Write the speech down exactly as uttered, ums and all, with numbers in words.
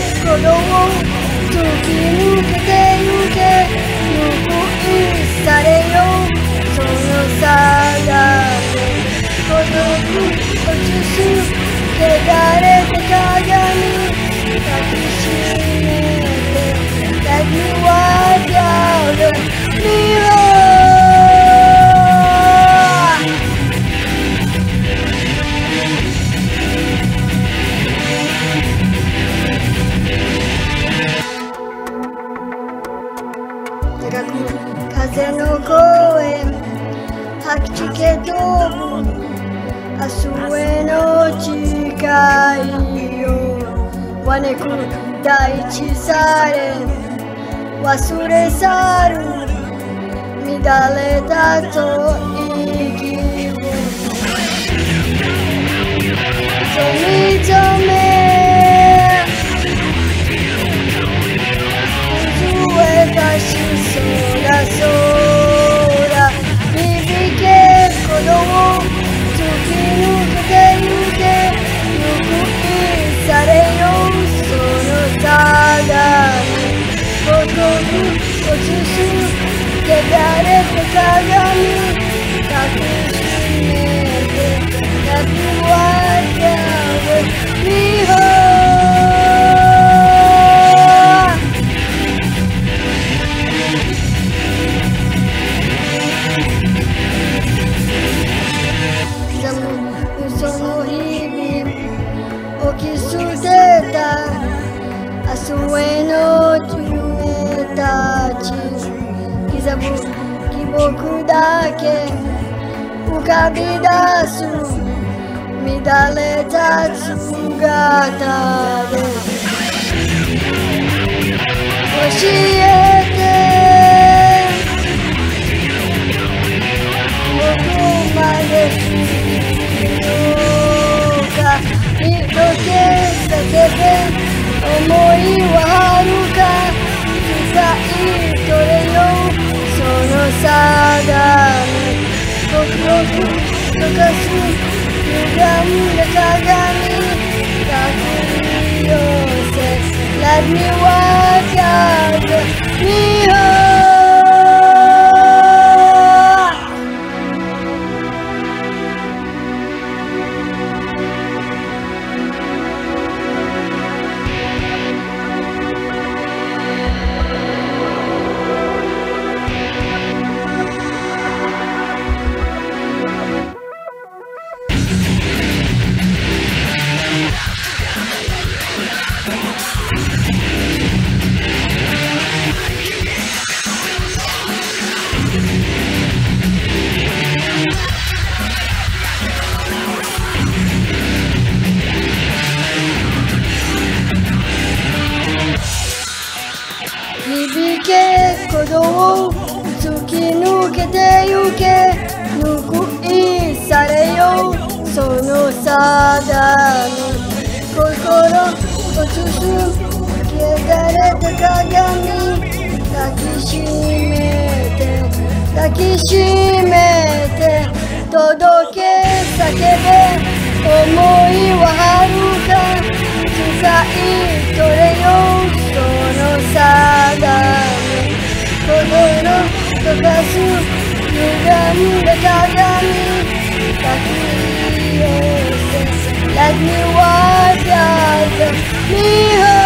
鼓動突き抜けてゆけ報いされよその定め孤独落ちす汚れた鏡抱きしめて Let me walk out the mirror風の声吐きつけ飛ぶ明日への誓いをわねく大地され忘れ去る乱れたと息を認め震えたしそうだそうだ響け鼓動突き抜けてゆけ報いされよその定め孤独落ちす汚れた鏡抱きしめて Let me walk out with meその日々置き捨てた明日への夢たち刻む希望だけ浮かび出す乱れた姿で教えてどこまで見とけ叫べ思いは遥か深いどれよその定め刻々溶かす歪んだ鏡抱き寄せ Let me walk out the mirror響け鼓動突き抜けてゆけ報いされよその定め心落ちす汚れた鏡抱きしめて抱きしめて届け叫べ思いは遥か深いどれよその定め心溶かす歪んだ鏡抱き寄せ Let me walk out the mirror